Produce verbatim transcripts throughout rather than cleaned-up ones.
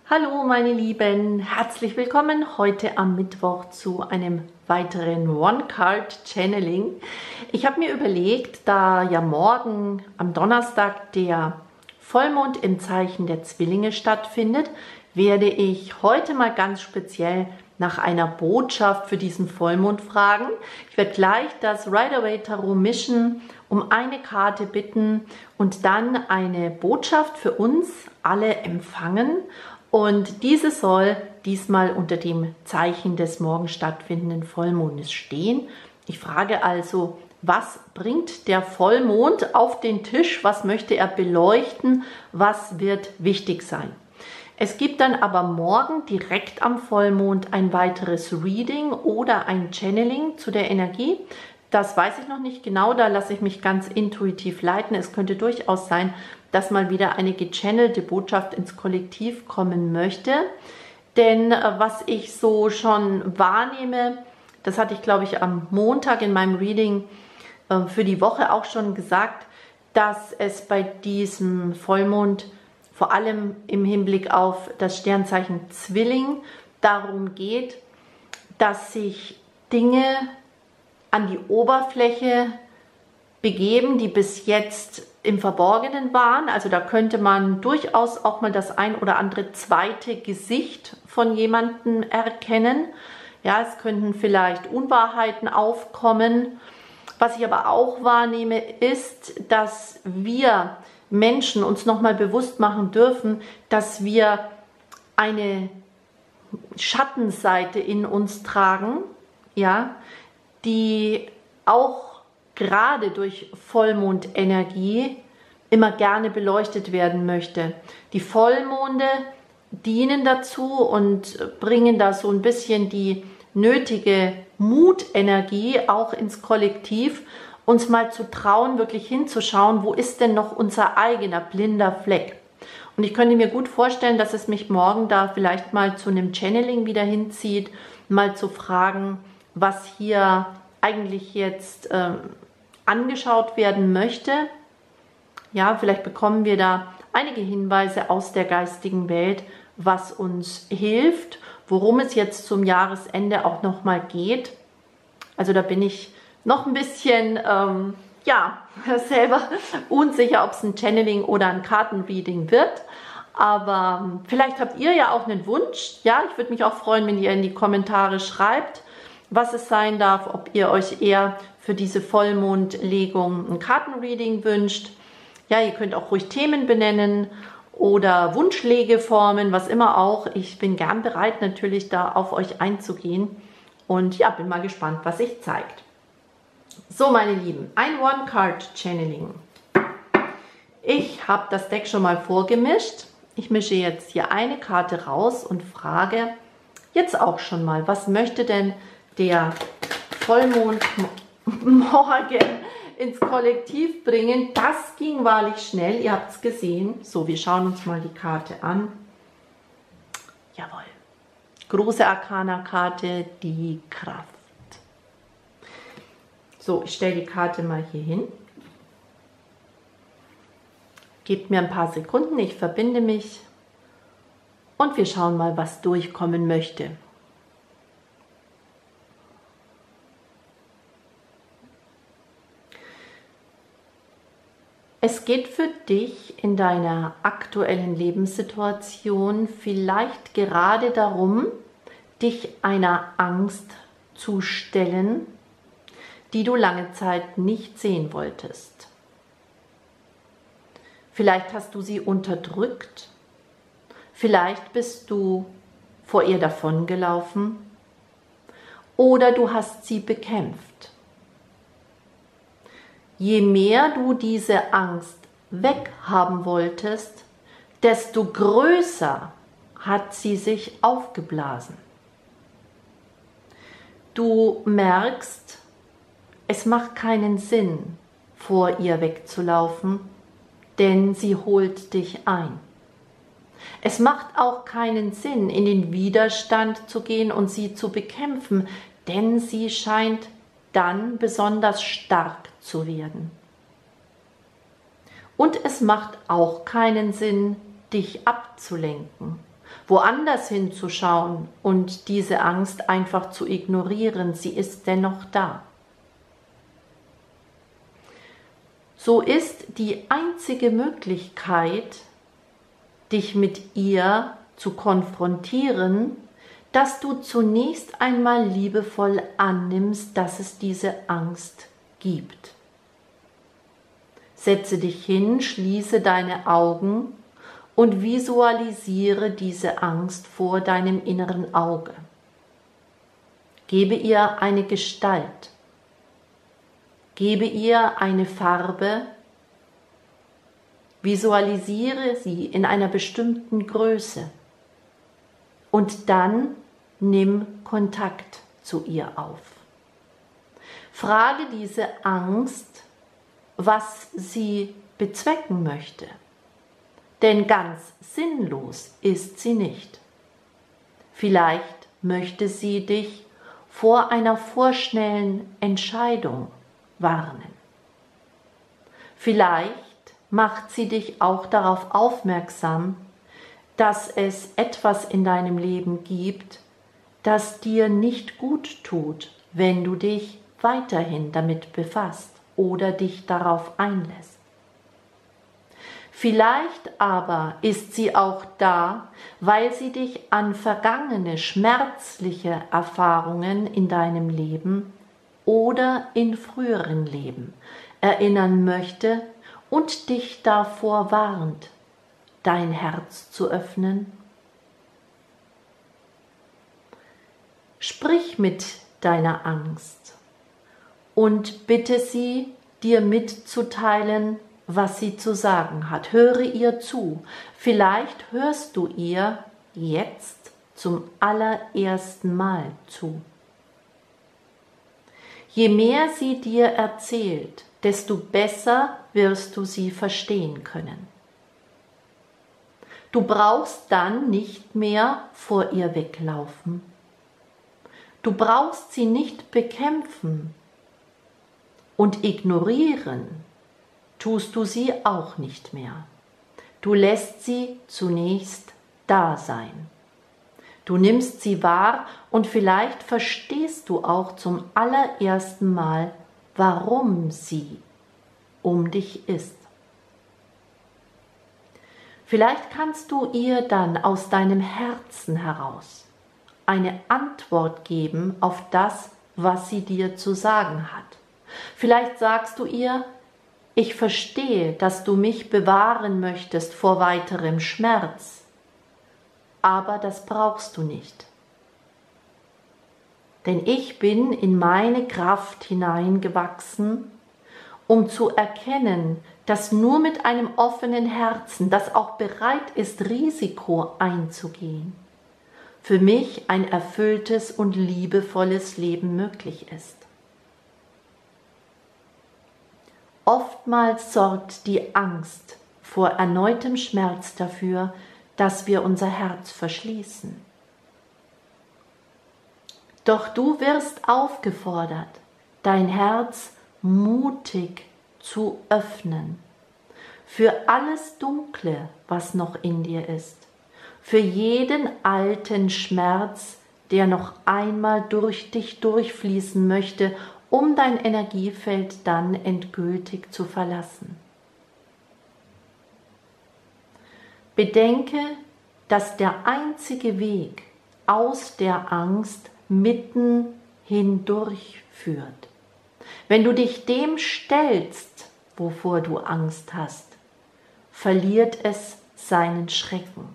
Hallo meine Lieben, herzlich willkommen heute am Mittwoch zu einem weiteren One-Card-Channeling. Ich habe mir überlegt, da ja morgen am Donnerstag der Vollmond im Zeichen der Zwillinge stattfindet, werde ich heute mal ganz speziell nach einer Botschaft für diesen Vollmond fragen. Ich werde gleich das Rider-Waite Tarot mischen, um eine Karte bitten und dann eine Botschaft für uns alle empfangen. Und diese soll diesmal unter dem Zeichen des morgen stattfindenden Vollmondes stehen. Ich frage also, was bringt der Vollmond auf den Tisch? Was möchte er beleuchten? Was wird wichtig sein? Es gibt dann aber morgen direkt am Vollmond ein weiteres Reading oder ein Channeling zu der Energie. Das weiß ich noch nicht genau, da lasse ich mich ganz intuitiv leiten. Es könnte durchaus sein, dass mal wieder eine gechannelte Botschaft ins Kollektiv kommen möchte. Denn was ich so schon wahrnehme, das hatte ich glaube ich am Montag in meinem Reading für die Woche auch schon gesagt, dass es bei diesem Vollmond vor allem im Hinblick auf das Sternzeichen Zwilling darum geht, dass sich Dinge an die Oberfläche begeben, die bis jetzt im Verborgenen waren. Also da könnte man durchaus auch mal das ein oder andere zweite Gesicht von jemandem erkennen. Ja, es könnten vielleicht Unwahrheiten aufkommen. Was ich aber auch wahrnehme, ist, dass wir Menschen uns nochmal bewusst machen dürfen, dass wir eine Schattenseite in uns tragen, ja, die auch gerade durch Vollmondenergie immer gerne beleuchtet werden möchte. Die Vollmonde dienen dazu und bringen da so ein bisschen die nötige Mutenergie auch ins Kollektiv, uns mal zu trauen, wirklich hinzuschauen, wo ist denn noch unser eigener blinder Fleck. Und ich könnte mir gut vorstellen, dass es mich morgen da vielleicht mal zu einem Channeling wieder hinzieht, mal zu fragen, was hier eigentlich jetzt ähm, angeschaut werden möchte. Ja, vielleicht bekommen wir da einige Hinweise aus der geistigen Welt, was uns hilft, worum es jetzt zum Jahresende auch nochmal geht. Also da bin ich noch ein bisschen, ähm, ja, selber unsicher, ob es ein Channeling oder ein Kartenreading wird. Aber vielleicht habt ihr ja auch einen Wunsch. Ja, ich würde mich auch freuen, wenn ihr in die Kommentare schreibt, was es sein darf, ob ihr euch eher für diese Vollmondlegung ein Kartenreading wünscht. Ja, ihr könnt auch ruhig Themen benennen oder Wunschlegeformen, was immer auch. Ich bin gern bereit, natürlich da auf euch einzugehen. Und ja, bin mal gespannt, was sich zeigt. So, meine Lieben, ein One-Card-Channeling. Ich habe das Deck schon mal vorgemischt. Ich mische jetzt hier eine Karte raus und frage jetzt auch schon mal, was möchte denn der Vollmond morgen ins Kollektiv bringen? Das ging wahrlich schnell, ihr habt es gesehen. So, wir schauen uns mal die Karte an. Jawohl. Große Arkana-Karte, die Kraft. So, ich stelle die Karte mal hier hin. Gebt mir ein paar Sekunden, ich verbinde mich und wir schauen mal, was durchkommen möchte. Es geht für dich in deiner aktuellen Lebenssituation vielleicht gerade darum, dich einer Angst zu stellen, die du lange Zeit nicht sehen wolltest. Vielleicht hast du sie unterdrückt, vielleicht bist du vor ihr davongelaufen oder du hast sie bekämpft. Je mehr du diese Angst weghaben wolltest, desto größer hat sie sich aufgeblasen. Du merkst, es macht keinen Sinn, vor ihr wegzulaufen, denn sie holt dich ein. Es macht auch keinen Sinn, in den Widerstand zu gehen und sie zu bekämpfen, denn sie scheint dann besonders stark zu werden. Und es macht auch keinen Sinn, dich abzulenken, woanders hinzuschauen und diese Angst einfach zu ignorieren. Sie ist dennoch da. So ist die einzige Möglichkeit, dich mit ihr zu konfrontieren, dass du zunächst einmal liebevoll annimmst, dass es diese Angst gibt. Setze dich hin, schließe deine Augen und visualisiere diese Angst vor deinem inneren Auge. Gebe ihr eine Gestalt. Gebe ihr eine Farbe. Visualisiere sie in einer bestimmten Größe. Und dann nimm Kontakt zu ihr auf. Frage diese Angst, was sie bezwecken möchte. Denn ganz sinnlos ist sie nicht. Vielleicht möchte sie dich vor einer vorschnellen Entscheidung warnen. Vielleicht macht sie dich auch darauf aufmerksam, dass es etwas in deinem Leben gibt, das dir nicht gut tut, wenn du dich weiterhin damit befasst oder dich darauf einlässt. Vielleicht aber ist sie auch da, weil sie dich an vergangene schmerzliche Erfahrungen in deinem Leben oder in früheren Leben erinnern möchte und dich davor warnt, dein Herz zu öffnen. Sprich mit deiner Angst und bitte sie, dir mitzuteilen, was sie zu sagen hat. Höre ihr zu. Vielleicht hörst du ihr jetzt zum allerersten Mal zu. Je mehr sie dir erzählt, desto besser wirst du sie verstehen können. Du brauchst dann nicht mehr vor ihr weglaufen. Du brauchst sie nicht bekämpfen und ignorieren tust du sie auch nicht mehr. Du lässt sie zunächst da sein. Du nimmst sie wahr und vielleicht verstehst du auch zum allerersten Mal, warum sie um dich ist. Vielleicht kannst du ihr dann aus deinem Herzen heraus eine Antwort geben auf das, was sie dir zu sagen hat. Vielleicht sagst du ihr: Ich verstehe, dass du mich bewahren möchtest vor weiterem Schmerz, aber das brauchst du nicht. Denn ich bin in meine Kraft hineingewachsen, um zu erkennen, dass nur mit einem offenen Herzen, das auch bereit ist, Risiko einzugehen, für mich ein erfülltes und liebevolles Leben möglich ist. Oftmals sorgt die Angst vor erneutem Schmerz dafür, dass wir unser Herz verschließen. Doch du wirst aufgefordert, dein Herz mutig zu öffnen für alles Dunkle, was noch in dir ist, für jeden alten Schmerz, der noch einmal durch dich durchfließen möchte, um dein Energiefeld dann endgültig zu verlassen. Bedenke, dass der einzige Weg aus der Angst mitten hindurch führt. Wenn du dich dem stellst, wovor du Angst hast, verliert es seinen Schrecken.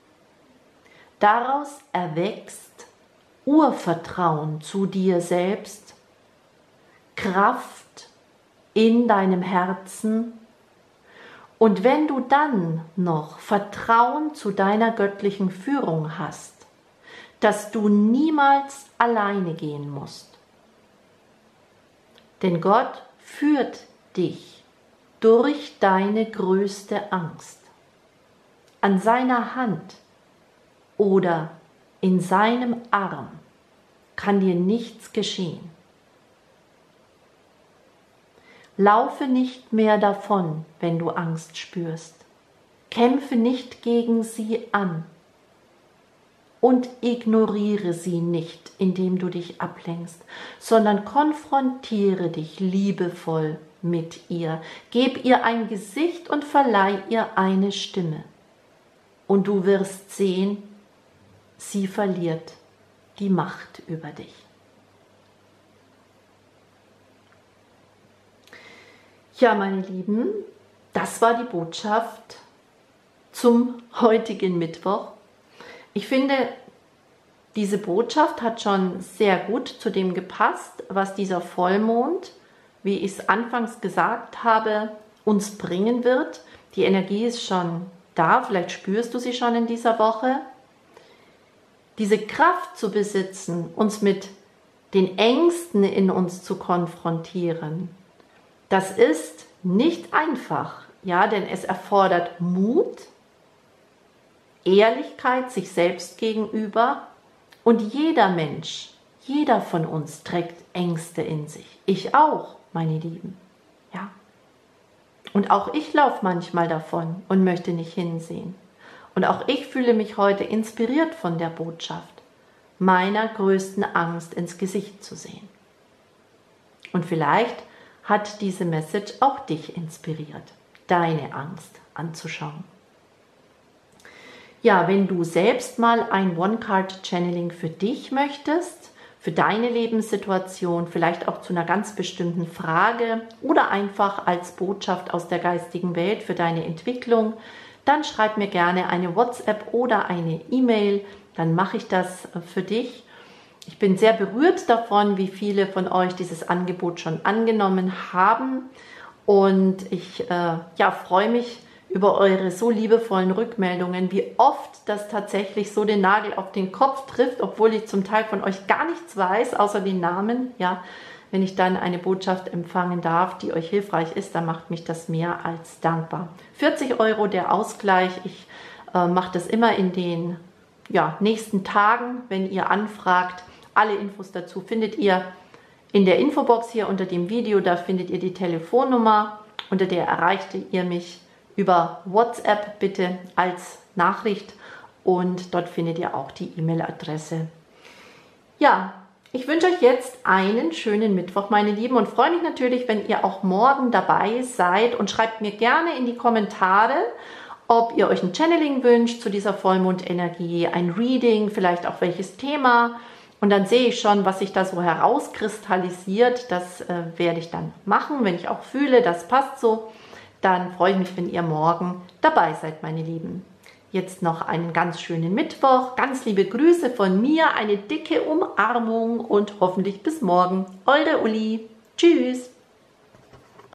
Daraus erwächst Urvertrauen zu dir selbst, Kraft in deinem Herzen, und wenn du dann noch Vertrauen zu deiner göttlichen Führung hast, dass du niemals alleine gehen musst. Denn Gott führt dich durch deine größte Angst. An seiner Hand oder in seinem Arm kann dir nichts geschehen. Laufe nicht mehr davon, wenn du Angst spürst. Kämpfe nicht gegen sie an. und ignoriere sie nicht, indem du dich ablenkst, sondern konfrontiere dich liebevoll mit ihr. Gib ihr ein Gesicht und verleih ihr eine Stimme. Und du wirst sehen, sie verliert die Macht über dich. Ja, meine Lieben, das war die Botschaft zum heutigen Mittwoch. Ich finde, diese Botschaft hat schon sehr gut zu dem gepasst, was dieser Vollmond, wie ich es anfangs gesagt habe, uns bringen wird. Die Energie ist schon da, vielleicht spürst du sie schon in dieser Woche. Diese Kraft zu besitzen, uns mit den Ängsten in uns zu konfrontieren, das ist nicht einfach, ja, denn es erfordert Mut, Ehrlichkeit sich selbst gegenüber, und jeder Mensch, jeder von uns trägt Ängste in sich. Ich auch, meine Lieben, ja. Und auch ich laufe manchmal davon und möchte nicht hinsehen. Und auch ich fühle mich heute inspiriert von der Botschaft, meiner größten Angst ins Gesicht zu sehen. Und vielleicht hat diese Message auch dich inspiriert, deine Angst anzuschauen. Ja, wenn du selbst mal ein One-Card-Channeling für dich möchtest, für deine Lebenssituation, vielleicht auch zu einer ganz bestimmten Frage oder einfach als Botschaft aus der geistigen Welt für deine Entwicklung, dann schreib mir gerne eine WhatsApp oder eine E-Mail, dann mache ich das für dich. Ich bin sehr berührt davon, wie viele von euch dieses Angebot schon angenommen haben, und ich äh, ja, freue mich über eure so liebevollen Rückmeldungen, wie oft das tatsächlich so den Nagel auf den Kopf trifft, obwohl ich zum Teil von euch gar nichts weiß, außer den Namen. Ja, wenn ich dann eine Botschaft empfangen darf, die euch hilfreich ist, dann macht mich das mehr als dankbar. vierzig Euro der Ausgleich. Ich äh, mache das immer in den ja, nächsten Tagen, wenn ihr anfragt. Alle Infos dazu findet ihr in der Infobox hier unter dem Video. Da findet ihr die Telefonnummer, unter der erreicht ihr mich über WhatsApp bitte als Nachricht, und dort findet ihr auch die E-Mail-Adresse. Ja, ich wünsche euch jetzt einen schönen Mittwoch, meine Lieben, und freue mich natürlich, wenn ihr auch morgen dabei seid, und schreibt mir gerne in die Kommentare, ob ihr euch ein Channeling wünscht zu dieser Vollmondenergie, ein Reading, vielleicht auch welches Thema. Und dann sehe ich schon, was sich da so herauskristallisiert. Das äh, werde ich dann machen, wenn ich auch fühle, das passt so. Dann freue ich mich, wenn ihr morgen dabei seid, meine Lieben. Jetzt noch einen ganz schönen Mittwoch. Ganz liebe Grüße von mir, eine dicke Umarmung und hoffentlich bis morgen. Eure Uli. Tschüss.